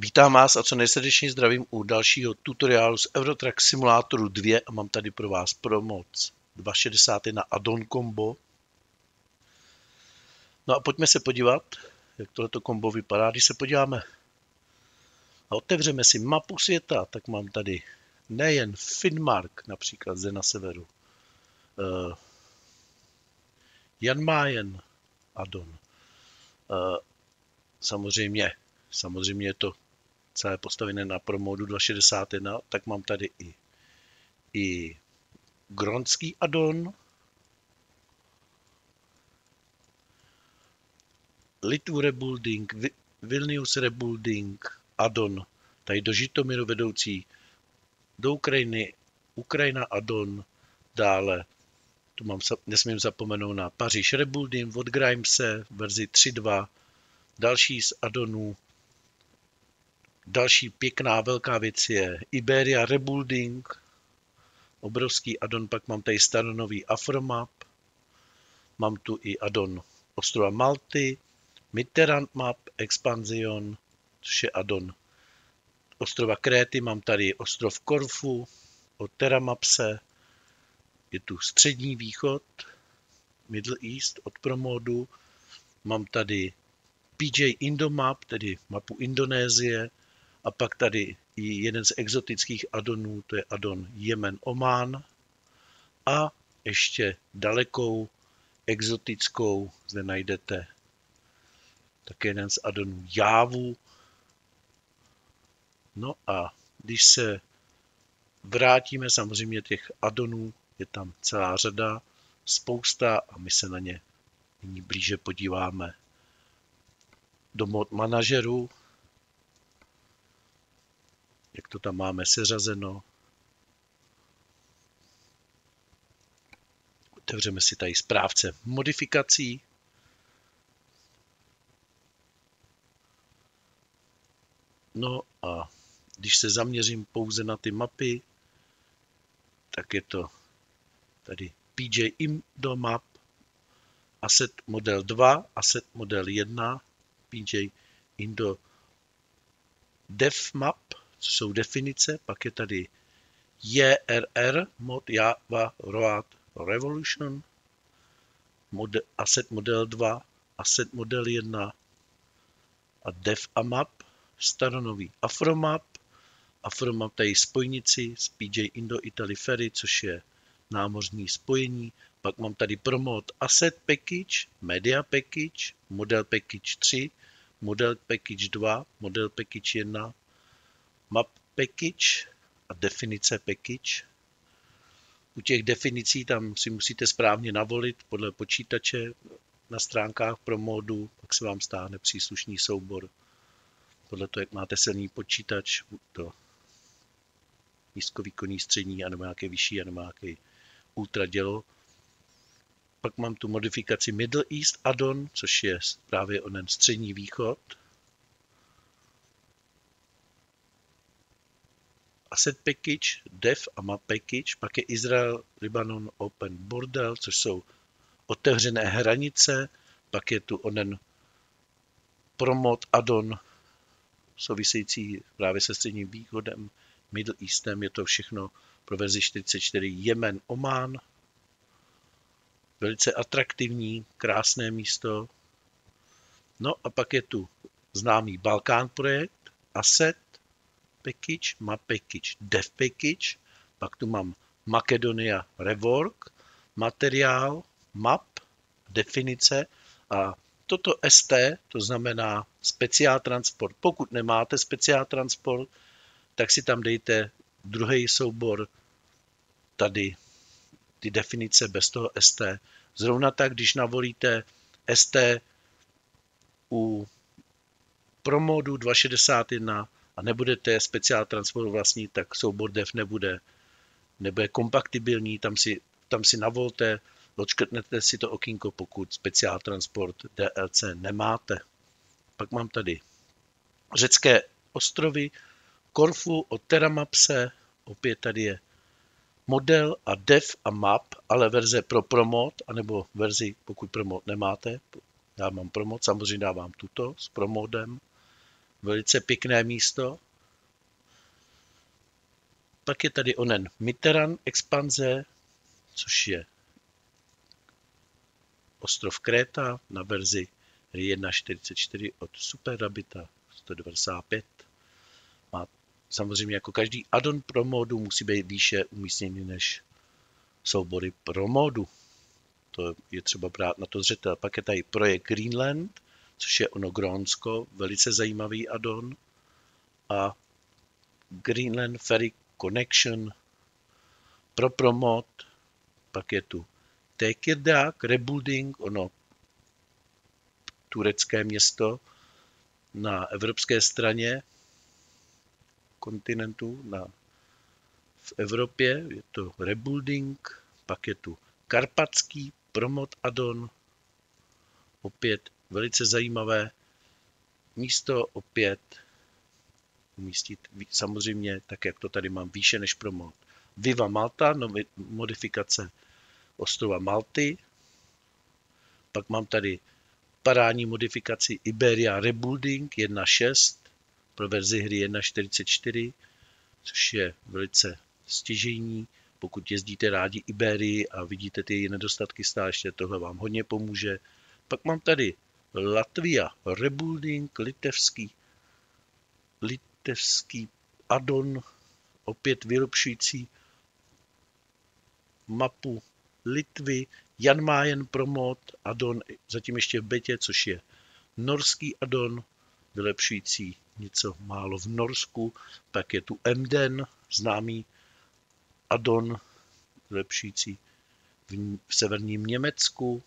Vítám vás a co nejsrdečněji zdravím u dalšího tutoriálu z Eurotrack Simulatoru 2 a mám tady pro vás promoc 2.60 na add-on combo. No a pojďme se podívat, jak tohleto kombo vypadá. Když se podíváme a otevřeme si mapu světa, tak mám tady nejen Finnmark, například zde na severu, Jan Mayen add-on, samozřejmě je to celé postavené na promodu 2.61, tak mám tady i gronský add-on, Litvu Rebuilding, Vilnius Rebuilding, add-on, tady do Žitomiru vedoucí do Ukrajiny, Ukrajina add-on, dále tu nesmím zapomenout na Paříž Rebuilding od Grimese, verzi 3.2, další z add-onů. Další pěkná velká věc je Iberia Rebuilding, obrovský add-on, pak mám tady staronový Afromap, mám tu i add-on ostrova Malty, Mitterrand Map, Expansion, což je add-on ostrova Kréty, mám tady ostrov Korfu od Terramapse, je tu střední východ, Middle East od Promodu, mám tady PJ Indomap, tedy mapu Indonésie, a pak tady i jeden z exotických add-onů, to je add-on Jemen Oman, a ještě dalekou exotickou, zde najdete také jeden z add-onů Jávu. No a když se vrátíme, samozřejmě těch add-onů je tam celá řada, spousta a my se na ně nyní blíže podíváme. Do mod manažeru, jak to tam máme seřazeno. Otevřeme si tady správce modifikací. No a když se zaměřím pouze na ty mapy, tak je to tady PJ Indomap, Asset Model 2, Asset Model 1, PJ Indo Def Map, co jsou definice, pak je tady JRR, mod Java Road Revolution, Asset Model 2, Asset Model 1 a Def a Map, staronový Afromap, Afromap tady spojnici s PJ Indo Italy Ferry, což je námořní spojení, pak mám tady Promote Asset Package, Media Package, Model Package 3, Model Package 2, Model Package 1, Map Package a Definice Package. U těch definicí tam si musíte správně navolit podle počítače na stránkách Promodu, pak se vám stáhne příslušný soubor. Podle toho, jak máte silný počítač, to nízkovýkonný, střední, anebo nějaké vyšší, anebo nějaké ultra dělo. Pak mám tu modifikaci Middle East add-on, což je právě onen střední východ. Asset Package, Def a Map Package, pak je Izrael, Libanon, Open Border, což jsou otevřené hranice, pak je tu onen Promote add-on související právě se středním východem, Middle Eastem, je to všechno pro verzi 44 Jemen Oman. Velice atraktivní, krásné místo. No a pak je tu známý Balkán projekt, Asset Package, Map Package, Def Package, pak tu mám Makedonia Rework, materiál, map, definice a toto ST, to znamená speciál transport. Pokud nemáte speciál transport, tak si tam dejte druhý soubor, tady ty definice bez toho ST. Zrovna tak, když navolíte ST u Promodu 2.61 a nebudete speciál transport vlastnit, tak soubor DEF nebude kompatibilní, tam si navolte, odškrtnete si to okýnko, pokud speciál transport DLC nemáte. Pak mám tady řecké ostrovy, Korfu od Terramapse, opět tady je model a Def a Map, ale verze pro Promod, anebo verzi, pokud Promod nemáte, já mám Promod, samozřejmě dávám tuto s Promodem. velice pěkné místo. Pak je tady onen Mitterrand expanze, což je ostrov Kréta na verzi 1.44 od Superrabita 195. Má samozřejmě jako každý addon pro módu musí být výše umístěný než soubory pro módu. To je třeba brát na to zřetel. Pak je tady projekt Greenland, což je ono Grónsko, velice zajímavý addon. A Greenland Ferry Connection pro promod. Pak je tu Tekirdağ Rebuilding, ono turecké město na evropské straně kontinentu, v Evropě. Je to Rebuilding. Pak je tu Karpatský promod addon. Opět velice zajímavé místo, opět umístit samozřejmě tak, jak to tady mám, výše než promod. Viva Malta, modifikace ostrova Malty. Pak mám tady parádní modifikaci Iberia Rebuilding 1.6 pro verzi hry 1.44, což je velice stěžejní. Pokud jezdíte rádi Iberii a vidíte ty její nedostatky stále, tohle vám hodně pomůže. Pak mám tady Latvia Rebuilding, litevský addon, opět vylepšující mapu Litvy, Jan Mayen promod addon, zatím ještě v betě, což je norský addon, vylepšující něco málo v Norsku. Pak je tu Emden, známý addon, vylepšující v severním Německu.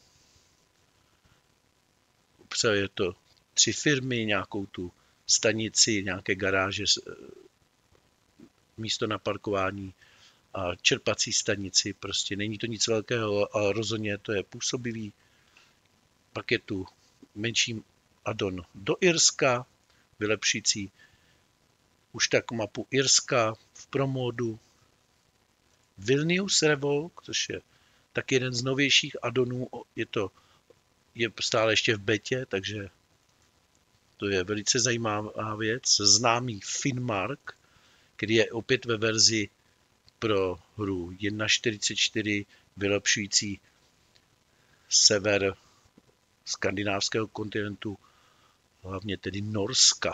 Obsahuje to 3 firmy, nějakou tu stanici, nějaké garáže, místo na parkování a čerpací stanici. Prostě není to nic velkého, ale rozhodně to je působivý. Pak je tu menší addon do Irska, vylepšující už tak mapu Irska v promódu. Vilnius Revolk, což je tak jeden z novějších addonů, je stále ještě v betě, takže to je velice zajímavá věc. Známý Finnmark, který je opět ve verzi pro hru 1.44, vylepšující sever skandinávského kontinentu, hlavně tedy Norska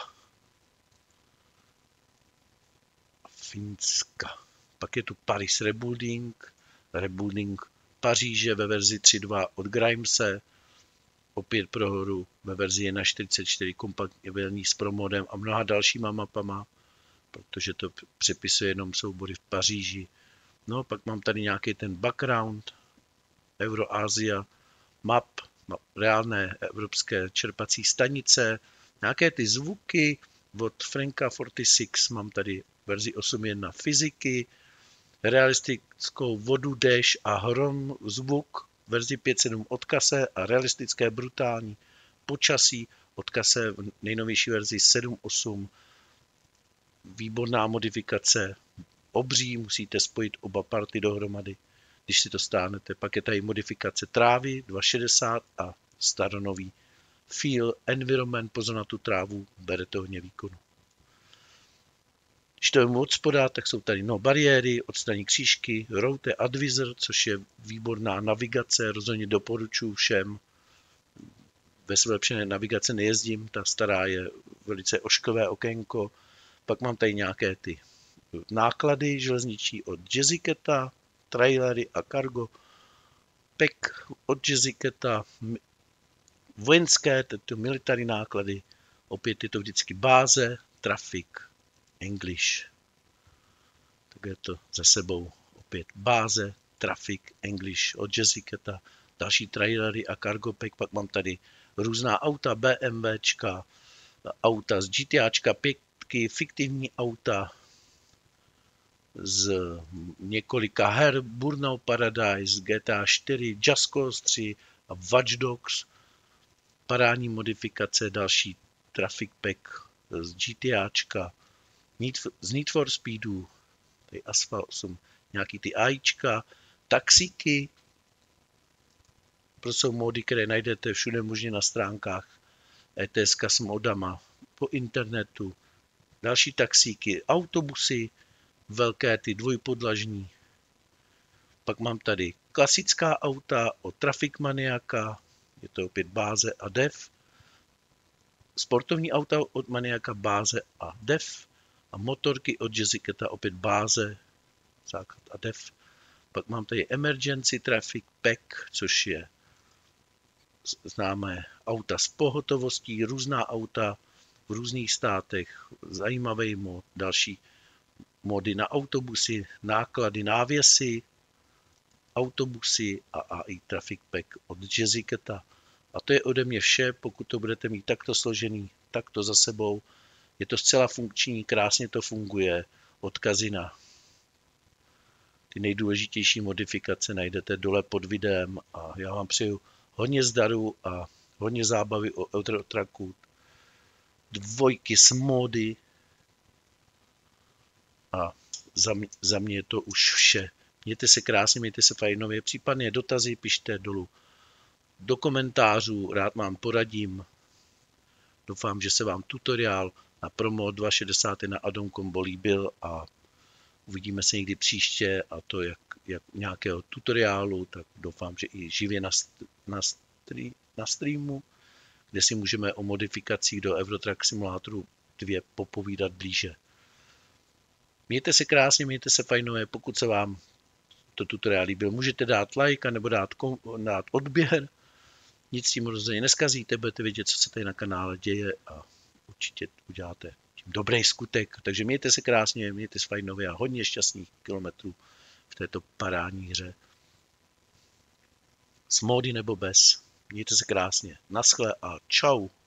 a Finska. Pak je tu Paris Rebuilding Paříže ve verzi 3.2 od Grimese, opět pro hru ve verzi 1.44 kompatibilní s promodem a mnoha dalšíma mapama, protože to přepisuje jenom soubory v Paříži. No, pak mám tady nějaký ten background, Euroasia, map, reálné evropské čerpací stanice, nějaké ty zvuky od Franka 46, mám tady verzi 8.1 fyziky, realistickou vodu, déšť a hrom, zvuk, verzi 5.7 od Kase a realistické brutální počasí od Kase v nejnovější verzi 7.8. Výborná modifikace, obří, musíte spojit oba party dohromady, když si to stáhnete. Pak je tady modifikace trávy 2.60 a staronový feel, environment, pozor na tu trávu, bere to hodně výkonu. Když to je od spoda, tak jsou tady bariéry, odstraní křížky, Route Advisor, což je výborná navigace, rozhodně doporučuji všem. Ve vylepšené navigace nejezdím, ta stará je velice ošklivé okénko. Pak mám tady nějaké ty náklady železniční od Jazzyketa, trailery a cargo pack od Jazzyketa, vojenské, tyto military náklady, opět je to vždycky báze, traffic, English. Tak je to za sebou opět báze, traffic, English od Jazzyketa, další trailery a cargo pack. Pak mám tady různá auta, BMWčka, auta z GTAčka, pětky, fiktivní auta z několika her, Burnout Paradise, GTA 4, Just Cause 3 a Watch Dogs, parádní modifikace, další traffic pack z GTAčka, z Need for Speedu, tady Asphalt 8, nějaký ty AIčka, taxíky, to jsou módy, které najdete všude možně na stránkách ETSK s modama, po internetu, další taxíky, autobusy, velké ty dvojpodlažní. Pak mám tady klasická auta od Traffic Maniaka, je to opět báze a DEF. Sportovní auta od Maniaka, báze a DEF. A motorky od Jazzyketa, opět báze, základ a DEF. Pak mám tady Emergency Traffic Pack, což je známé auta s pohotovostí, různá auta v různých státech, zajímavý mod, další mody na autobusy, náklady, návěsy, autobusy a AI Traffic Pack od Jazzyketa. A to je ode mě vše, pokud to budete mít takto složený, takto za sebou. Je to zcela funkční, krásně to funguje, odkazy na ty nejdůležitější modifikace najdete dole pod videem a já vám přeju hodně zdaru a hodně zábavy o Eurotracku, dvojky s módy a za mě je to už vše. Mějte se krásně, mějte se fajnově, případně dotazy pište dolů do komentářů, rád vám poradím. Doufám, že se vám tutoriál na Promo 260 na Addon Combo líbil a uvidíme se někdy příště, a to jak nějakého tutoriálu, tak doufám, že i živě na streamu, kde si můžeme o modifikacích do Eurotrack Simulatoru 2 popovídat blíže. Mějte se krásně, mějte se fajnové, pokud se vám to tutoriál líbil, můžete dát like nebo dát odběr, nic s tím rozhodně neskazíte, budete vědět, co se tady na kanále děje a určitě uděláte tím dobrý skutek. Takže mějte se krásně, mějte se fajnově a hodně šťastných kilometrů v této parádní hře. S módy nebo bez. Mějte se krásně. Naschle a čau.